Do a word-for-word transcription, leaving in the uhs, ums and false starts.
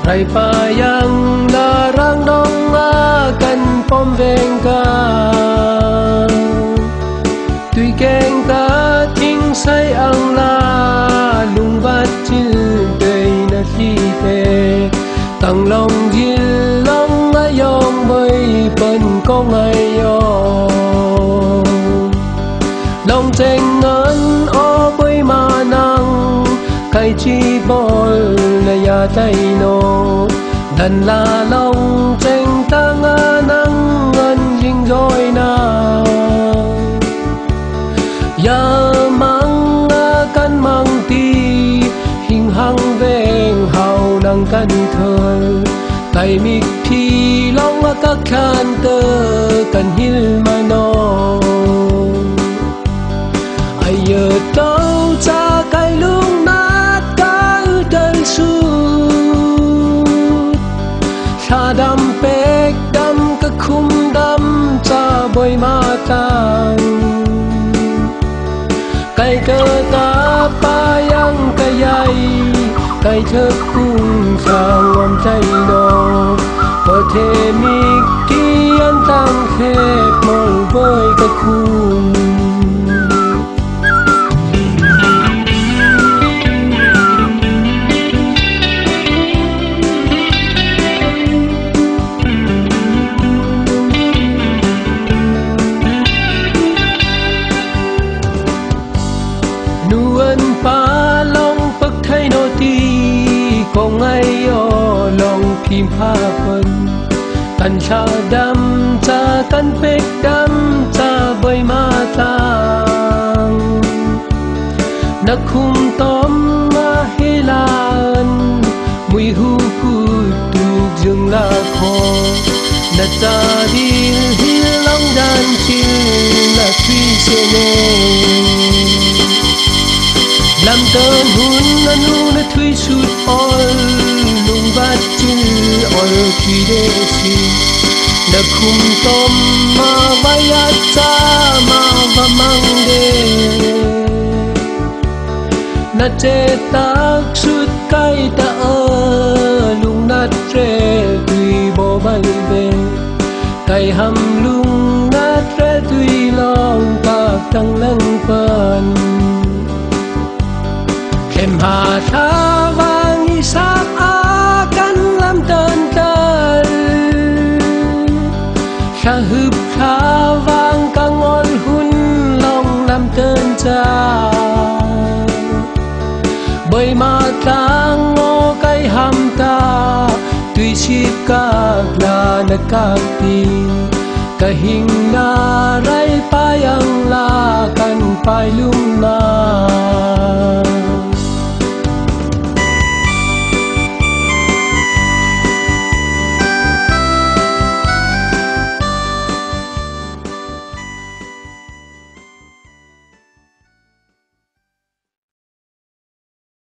Ray payang larang dong akan pom veng ka tuy keng ta thinh say ang la lung bat chil đầy na thi te tang long jil long ayong bay pen kong ayong long cheng ngan o bay ma nang kai chi bol na ya tay no dan la long cheng tang nang ngan jing roi na ya mang kan mang ti hình hang veng hào nang kan thơi tay mik thi long các khan tơ kan hil ma no ai giờ tao cha kai lung nát ka đơn su sa đam pek đam ka khum đam cha boy ma tang kai cơ ta payang kayai kai thơ cung sang om chay no có thể mi kian tăng khép mong với cái khung nuan pa long pak thay no ti ko ngay o long kim pha phân tan cha đam cha tan pek đam cha bay ma tang na khum tom ma helan mui hu ku tu jung la kho na cha di hil long dan chi na thi se ne làm đơn hun na nu na thui sut ol lung bat chil ol khi de si na khum tom ma vaya cha ma va mang de na che tak sut kai ta ơ lung na tre tui bo ban be kai ham lung na tre tui long ta tang lang pan em hà tha vang isak akan lam tân tân sa hụp tha vang kang ol hun long lam tân cha bởi mà tang ngô cái ham ta tuy ship các là na các ti kahing na ray payang la kan pai lum na